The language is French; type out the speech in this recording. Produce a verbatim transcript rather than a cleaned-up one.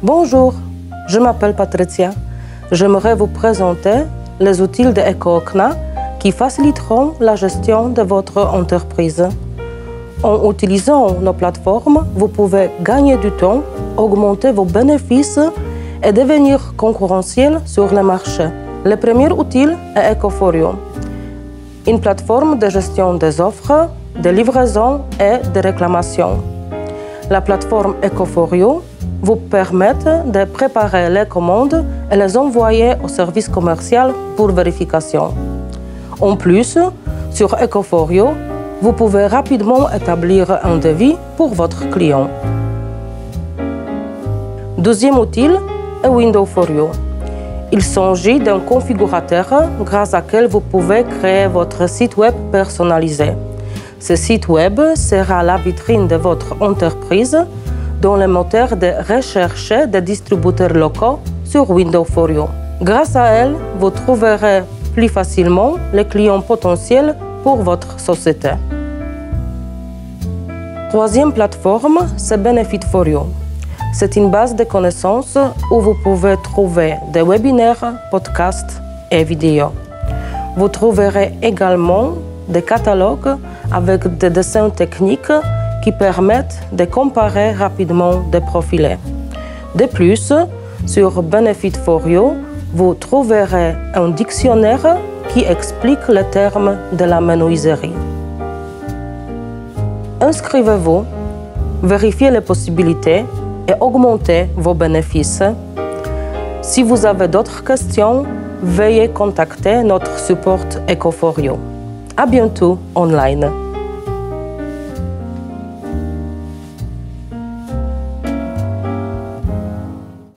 Bonjour, je m'appelle Patricia. J'aimerais vous présenter les outils de EcoOkna qui faciliteront la gestion de votre entreprise. En utilisant nos plateformes, vous pouvez gagner du temps, augmenter vos bénéfices et devenir concurrentiel sur le marché. Le premier outil est Ecoforio, une plateforme de gestion des offres, de livraison et de réclamation. La plateforme Ecoforio vous permet de préparer les commandes et les envoyer au service commercial pour vérification. En plus, sur Ecoforio, vous pouvez rapidement établir un devis pour votre client. Deuxième outil est Windowforio. Il s'agit d'un configurateur grâce auquel vous pouvez créer votre site web personnalisé. Ce site web sera la vitrine de votre entreprise dans le moteur de recherche des distributeurs locaux sur Windowforio. Grâce à elle, vous trouverez plus facilement les clients potentiels pour votre société. Troisième plateforme, c'est Benefitforio. C'est une base de connaissances où vous pouvez trouver des webinaires, podcasts et vidéos. Vous trouverez également des catalogues avec des dessins techniques qui permettent de comparer rapidement des profils. De plus, sur Benefitforio, vous trouverez un dictionnaire qui explique les termes de la menuiserie. Inscrivez-vous, vérifiez les possibilités et augmentez vos bénéfices. Si vous avez d'autres questions, veuillez contacter notre support Ecoforio. À bientôt online.